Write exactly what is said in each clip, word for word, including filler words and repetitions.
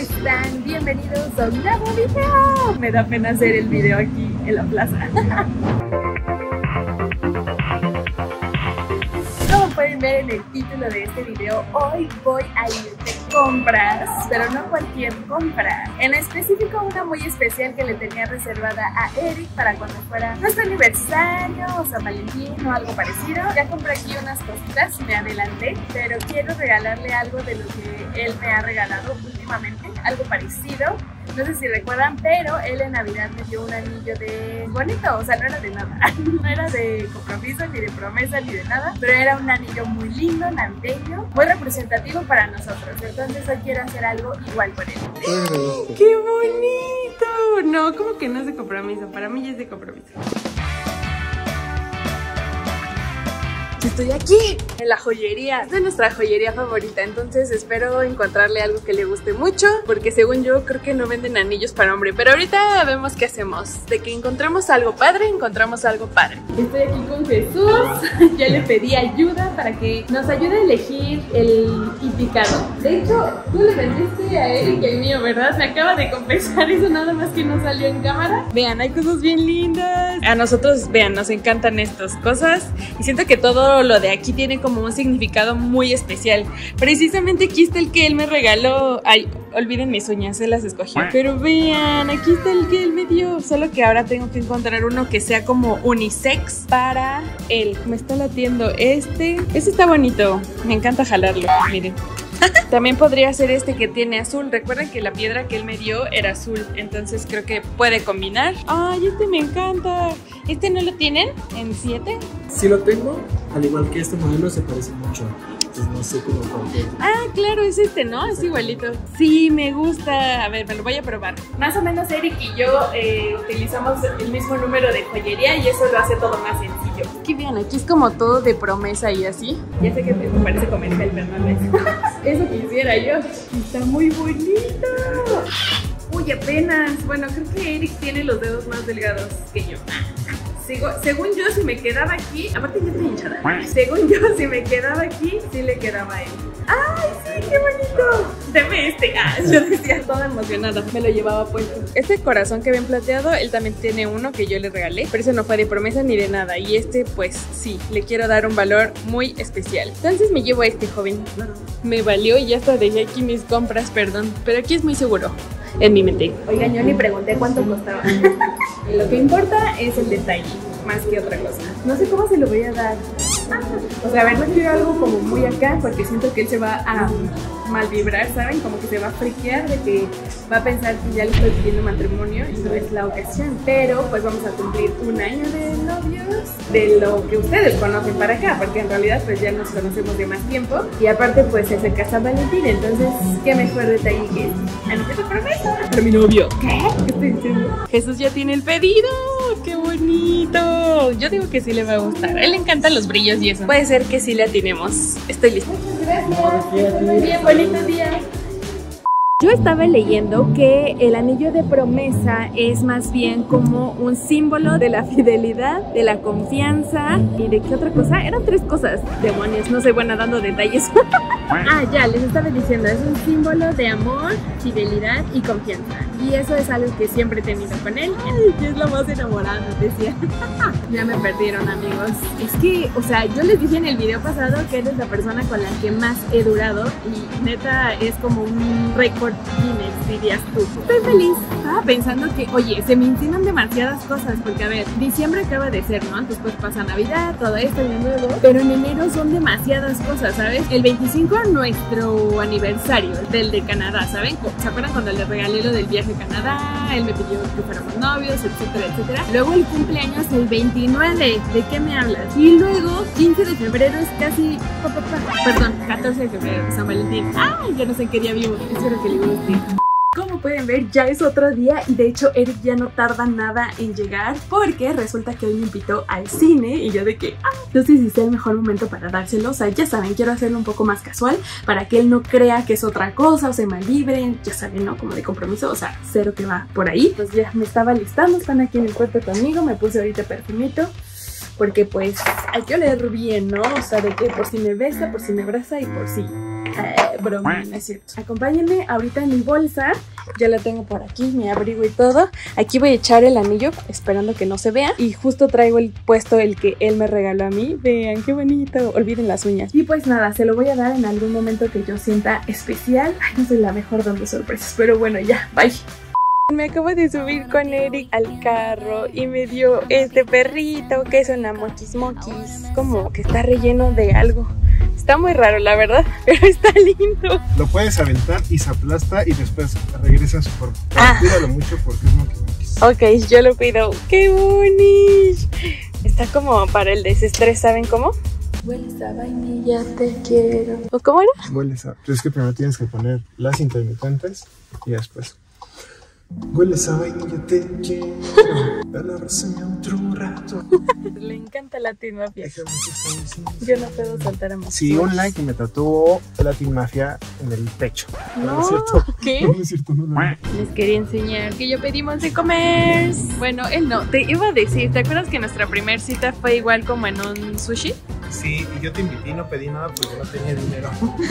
están? Bienvenidos a un nuevo video. Me da pena hacer el video aquí en la plaza. Como pueden ver en el título de este video, hoy voy a ir de compras, pero no cualquier compra. En específico una muy especial que le tenía reservada a Eric para cuando fuera nuestro aniversario o San Valentín o algo parecido. Ya compré aquí unas cositas, me adelanté, pero quiero regalarle algo de lo que él me ha regalado últimamente, algo parecido. No sé si recuerdan, pero él en Navidad me dio un anillo de bonito, o sea, no era de nada, no era de compromiso, ni de promesa, ni de nada, pero era un anillo muy lindo, navideño, muy representativo para nosotros. Entonces hoy quiero hacer algo igual por él. ¡Qué bonito! No, como que no es de compromiso, para mí ya es de compromiso. Estoy aquí en la joyería, esta es nuestra joyería favorita, entonces espero encontrarle algo que le guste mucho, porque según yo creo que no venden anillos para hombre, pero ahorita vemos qué hacemos. De que encontramos algo padre, encontramos algo padre. Estoy aquí con Jesús, ya le pedí ayuda para que nos ayude a elegir el indicado. De hecho, tú le vendiste a Eric el mío, ¿verdad? Me acaba de confesar eso, nada más que no salió en cámara. Vean, hay cosas bien lindas. A nosotros, vean, nos encantan estas cosas y siento que todo lo de aquí tiene como un significado muy especial. Precisamente aquí está el que él me regaló. Ay, olviden mis uñas, se las escogí. Pero vean, aquí está el que él me dio. Solo que ahora tengo que encontrar uno que sea como unisex para él. Me está latiendo este. Este está bonito. Me encanta jalarlo, miren. También podría ser este que tiene azul. Recuerden que la piedra que él me dio era azul, entonces creo que puede combinar. Ay, este me encanta. ¿Este no lo tienen en siete? Sí lo tengo, al igual que este modelo se parece mucho. Pues no sé cómo cualquier. Ah, claro, es este, ¿no? Es igualito. Sí, me gusta. A ver, me lo voy a probar. Más o menos Eric y yo eh, utilizamos el mismo número de joyería y eso lo hace todo más sencillo. Aquí vean, aquí es como todo de promesa y así. Ya sé que me parece comercial, pero no es. Eso quisiera yo. Está muy bonito. Uy, apenas. Bueno, creo que Eric tiene los dedos más delgados que yo. Sigo, según yo, si me quedaba aquí, aparte ya estoy hinchada. Según yo, si me quedaba aquí, sí le quedaba a él. ¡Ay, sí, qué bonito! Deme este. Ah, yo decía toda emocionada. Me lo llevaba puesto. Este corazón que ven plateado, él también tiene uno que yo le regalé, pero ese no fue de promesa ni de nada. Y este, pues sí, le quiero dar un valor muy especial. Entonces me llevo a este joven. Me valió y ya hasta dejé aquí mis compras, perdón. Pero aquí es muy seguro, en mi mente. Oigan, yo ni pregunté cuánto costaba. Lo que importa es el detalle, más que otra cosa. No sé cómo se lo voy a dar. O sea, a ver, no quiero algo como muy acá, porque siento que él se va a mal vibrar, ¿saben? Como que se va a friquear de que va a pensar que ya le estoy pidiendo matrimonio y no es la ocasión. Pero pues vamos a cumplir un año de novios, de lo que ustedes conocen para acá, porque en realidad pues ya nos conocemos de más tiempo. Y aparte pues se acerca San Valentín, entonces qué mejor detalle que este. ¿Anillo de promesa? Para mi novio. ¿Qué? ¿Qué estoy diciendo? Jesús ya tiene el pedido. ¡Qué bonito! Yo digo que sí le va a gustar. A él le encantan los brillos y eso. Puede ser que sí le atinemos. Estoy lista. Muchas gracias. Muy bien, bonito día. Yo estaba leyendo que el anillo de promesa es más bien como un símbolo de la fidelidad, de la confianza y de qué otra cosa. Eran tres cosas. Demonios, no soy buena dando detalles. Ah, ya, les estaba diciendo, es un símbolo de amor, fidelidad y confianza. Y eso es algo que siempre he tenido con él. Ay, que es lo más enamorado, decía. Ya me perdieron, amigos. Es que, o sea, yo les dije en el video pasado que eres la persona con la que más he durado. Y neta, es como un récord Guinness, dirías tú. Estoy feliz. Estaba pensando que, oye, se me enciman demasiadas cosas. Porque, a ver, diciembre acaba de ser, ¿no? Después pasa Navidad, todo esto y de nuevo. Pero en enero son demasiadas cosas, ¿sabes? El veinticinco nuestro aniversario del de Canadá, ¿saben? ¿Se acuerdan cuando le regalé lo del viaje a Canadá? Él me pidió que fuéramos novios, etcétera, etcétera. Luego el cumpleaños el veintinueve, ¿de qué me hablas? Y luego quince de febrero es casi... Perdón, catorce de febrero, San Valentín. ¡Ay! Ya no sé qué día vivo, espero que le guste. Como pueden ver, ya es otro día y de hecho Eric ya no tarda nada en llegar porque resulta que hoy me invitó al cine y yo de que, ah, no sé si sea el mejor momento para dárselo. O sea, ya saben, quiero hacerlo un poco más casual para que él no crea que es otra cosa o se malvibre, ya saben, ¿no? Como de compromiso, o sea, cero que va por ahí. Pues ya me estaba listando, están aquí en el cuarto conmigo, me puse ahorita perfumito porque pues hay que oler bien, ¿no? O sea, de que por si me besa, por si me abraza y por si Eh, broma, no es cierto. Acompáñenme ahorita en mi bolsa. Ya la tengo por aquí, mi abrigo y todo. Aquí voy a echar el anillo, esperando que no se vea. Y justo traigo el puesto el que él me regaló a mí. Vean, qué bonito. Olviden las uñas. Y pues nada, se lo voy a dar en algún momento que yo sienta especial. Ay, no soy la mejor dando sorpresas, pero bueno, ya, bye. Me acabo de subir con Eric al carro y me dio este perrito que es una mochis mochis. Como que está relleno de algo. Está muy raro, la verdad, pero está lindo. Lo puedes aventar y se aplasta y después regresa a su forma. Ah. Cuídalo mucho porque es moquis moquis. Ok, yo lo cuido. ¡Qué bonito! Está como para el desestrés, ¿saben cómo? Hueles a vainilla, te quiero. ¿O cómo era? Hueles a... Es que primero tienes que poner las intermitentes y después... Hueles a vainilla, te quiero. A la reseña otro rato. Le encanta Latin Mafia. Yo no puedo saltar a más. Sí, un like y me tatuó Latin Mafia en el pecho. No, no es cierto. ¿Qué? No, no es cierto, no, no. Les quería enseñar que yo pedimos de comer. Bueno, él no. Te iba a decir, ¿te acuerdas que nuestra primera cita fue igual como en un sushi? Sí, y yo te invité y no pedí nada porque no tenía dinero.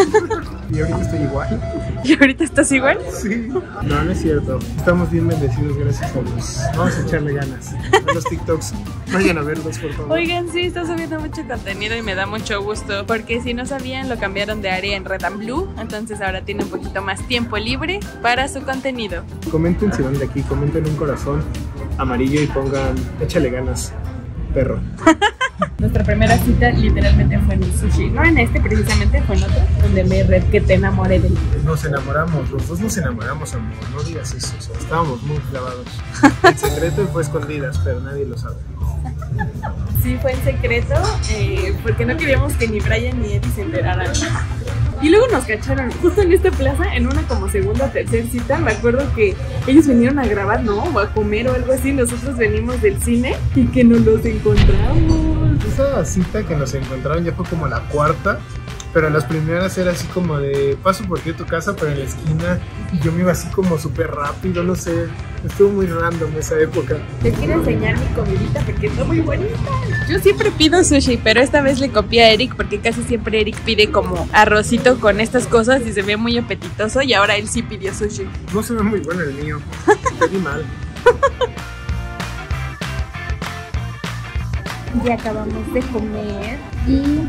Y ahorita estoy igual. ¿Y ahorita estás igual? Sí. No, no es cierto. Estamos bien bendecidos gracias a Dios. Vamos a echarle ganas a los TikToks. Vayan a verlos, por favor. Oigan, sí, está subiendo mucho contenido y me da mucho gusto. Porque si no sabían, lo cambiaron de área en Red and Blue. Entonces ahora tiene un poquito más tiempo libre para su contenido. Comenten si van de aquí, comenten un corazón amarillo y pongan échale ganas, perro. Nuestra primera cita literalmente fue en un sushi. No en este precisamente, fue en otro, donde me red que te enamoré de él. Nos enamoramos, los dos nos enamoramos, amor. No digas eso, o sea, estábamos muy clavados. El secreto fue escondidas, pero nadie lo sabe. Sí, fue en secreto, eh, porque no queríamos que ni Brian ni Eddie se enteraran. Y luego nos cacharon justo en esta plaza, en una como segunda o tercera cita. Me acuerdo que ellos vinieron a grabar, ¿no? O a comer o algo así. Nosotros venimos del cine y que nos los encontramos. Esa cita que nos encontraron ya fue como la cuarta. Pero las primeras era así como de paso por ti a tu casa, pero en la esquina. Y yo me iba así como súper rápido, no sé. Estuvo muy random esa época. Te quiero enseñar mi comidita porque está muy bonita. Yo siempre pido sushi, pero esta vez le copié a Eric porque casi siempre Eric pide como arrocito con estas cosas y se ve muy apetitoso. Y ahora él sí pidió sushi. No se ve muy bueno el mío. Pedí mal. Ya acabamos de comer y...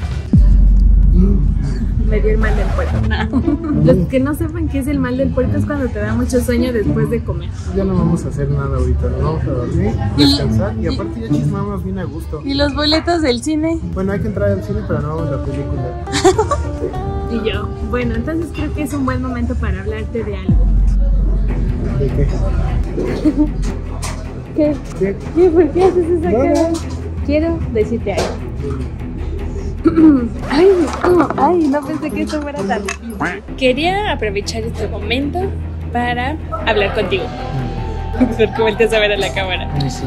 me dio el mal del puerto. No. Los que no sepan qué es el mal del puerto es cuando te da mucho sueño después de comer. Ya no vamos a hacer nada ahorita, nos vamos a dormir, descansar y, y aparte ya chismamos bien a gusto. ¿Y los boletos del cine? Bueno, hay que entrar al cine, pero no vamos a la película. Y yo, bueno, entonces creo que es un buen momento para hablarte de algo. ¿De qué? ¿Qué? ¿Qué? ¿Qué? ¿Por qué haces esa cara? Quiero decirte algo. Ay, oh, ay, no pensé que esto fuera tan difícil. Quería aprovechar este momento para hablar contigo. Porque volteas a ver a la cámara. Sí.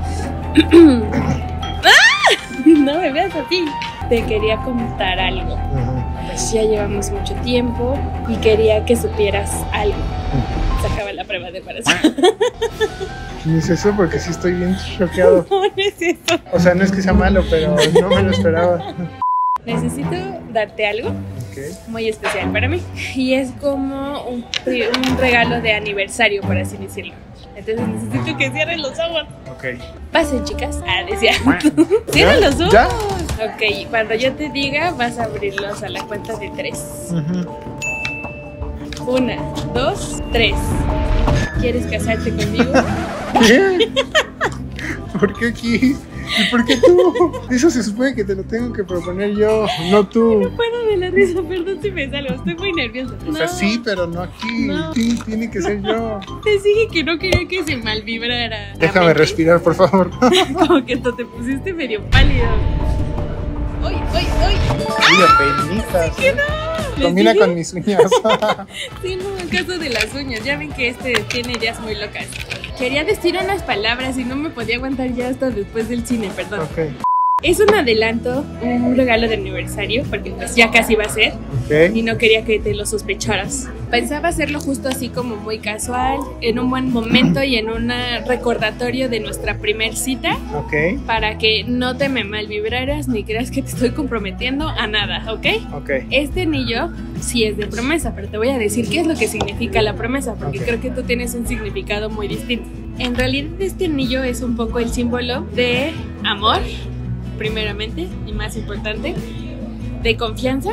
¡Ah! No me veas así. Te quería contar algo. Uh-huh. Pues ya llevamos mucho tiempo y quería que supieras algo. Se acaba la prueba de embarazo. Ni es eso porque sí estoy bien choqueado. No, no es eso. O sea, no es que sea malo, pero no me lo esperaba. Necesito darte algo okay. muy especial para mí. Y es como un, un regalo de aniversario, por así decirlo. Entonces necesito que cierren los ojos. Ok. Pasen, chicas. Ah, decía. Cierren los ojos. ¿Ya? Ok, cuando yo te diga, vas a abrirlos a la cuenta de tres. Uh-huh. Una, dos, tres. ¿Quieres casarte conmigo? ¿Qué? ¿Por qué aquí? ¿Y por qué tú? Eso se supone que te lo tengo que proponer yo, no tú. No puedo de la risa, perdón si me salgo, estoy muy nerviosa. O sea, no. Sí, pero no aquí. No. Sí, tiene que ser yo. Te dije que no quería que se malvibrara. Déjame respirar, por favor. Como que esto te pusiste medio pálido. ¡Uy, uy, uy! ¡Uy, apenitas! ¡Sí que no! Combina con mis uñas. Sí, no, en caso de las uñas. Ya ven que este tiene ideas muy locas. Quería decir unas palabras y no me podía aguantar ya hasta después del cine, perdón. Okay. Es un adelanto, un regalo de aniversario, porque pues ya casi va a ser. Okay. Y no quería que te lo sospecharas. Pensaba hacerlo justo así como muy casual, en un buen momento y en un recordatorio de nuestra primer cita. Ok. Para que no te me malvibraras ni creas que te estoy comprometiendo a nada, ¿ok? Ok. Este anillo sí es de promesa, pero te voy a decir qué es lo que significa la promesa, porque Okay. creo que tú tienes un significado muy distinto. En realidad este anillo es un poco el símbolo de amor, primeramente y más importante, de confianza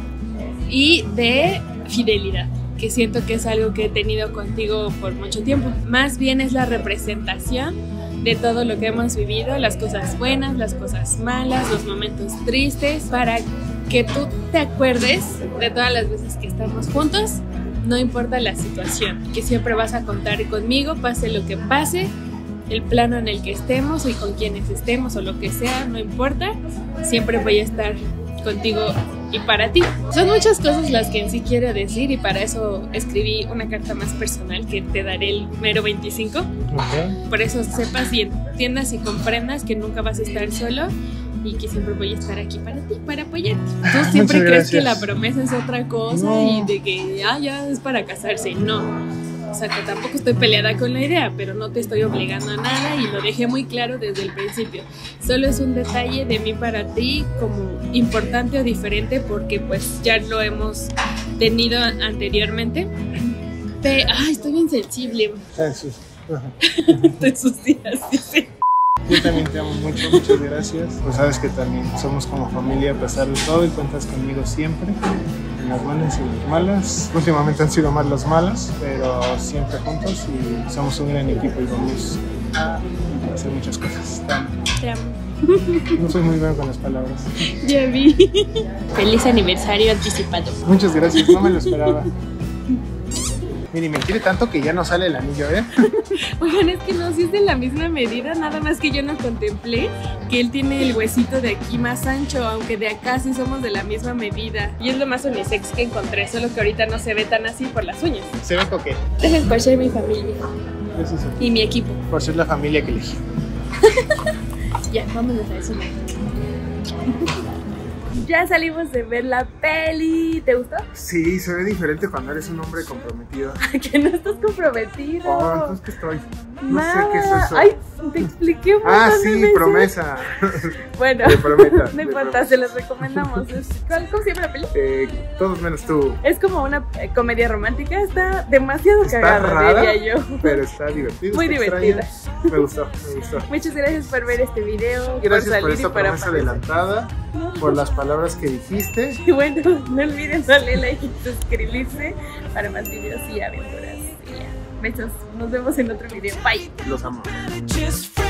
y de fidelidad, que siento que es algo que he tenido contigo por mucho tiempo. Más bien es la representación de todo lo que hemos vivido, las cosas buenas, las cosas malas, los momentos tristes, para que tú te acuerdes de todas las veces que estamos juntos, no importa la situación, que siempre vas a contar conmigo, pase lo que pase, el plano en el que estemos y con quienes estemos o lo que sea, no importa, siempre voy a estar contigo y para ti. Son muchas cosas las que en sí quiero decir y para eso escribí una carta más personal que te daré el mero veinticinco. Ok. Por eso sepas y entiendas y comprendas que nunca vas a estar solo y que siempre voy a estar aquí para ti, para apoyarte. Tú siempre Muchas crees que gracias. la promesa es otra cosa No. y de que ah, ya es para casarse. No. O sea, que tampoco estoy peleada con la idea, pero no te estoy obligando a nada y lo dejé muy claro desde el principio. Solo es un detalle de mí para ti como importante o diferente porque pues ya lo hemos tenido anteriormente. Pe- Ay, estoy bien sensible. Eso. Ajá. Te sucias, dice. Yo también te amo mucho, muchas gracias. Pues sabes que también somos como familia a pesar de todo y cuentas conmigo siempre, en las buenas y en las malas. Últimamente han sido más las malas, pero siempre juntos y somos un gran equipo y vamos a hacer muchas cosas. Te amo. Te amo. No soy muy bueno con las palabras. Ya vi. Feliz aniversario anticipado. Muchas gracias, no me lo esperaba. Mira, y me quiere tanto que ya no sale el anillo, ¿eh? Oigan, es que no, si es de la misma medida, nada más que yo no contemplé que él tiene el huesito de aquí más ancho, aunque de acá sí somos de la misma medida. Y es lo más unisex que encontré, solo que ahorita no se ve tan así por las uñas. Se ve coquete. Gracias por ser mi familia Eso sí. y mi equipo. Por ser la familia que elegí. Ya, vámonos a eso. Ya salimos de ver la peli. ¿Te gustó? Sí, se ve diferente cuando eres un hombre comprometido. Que no estás comprometido. Oh, entonces que estoy. No sé Nada. qué es eso. Ay, te expliqué un Ah, montón de sí, veces. promesa. Bueno, De promesa, no de importa, promesa. se los recomendamos. Es- ¿Cuál- ¿Cómo se llama la peli? Eh, todos menos tú. Es como una eh, comedia romántica, está demasiado Está cagada, rara, diría yo. pero está divertido. Muy está divertida. extraña. Me gustó, me gustó. Muchas gracias por ver este video, Gracias por por salir esta y por promesa aparecer. adelantada, por las palabras que dijiste. Y bueno, no olviden darle like y suscribirse para más videos y aventuras. Y ya, besos, nos vemos en otro video, bye. Los amo. Just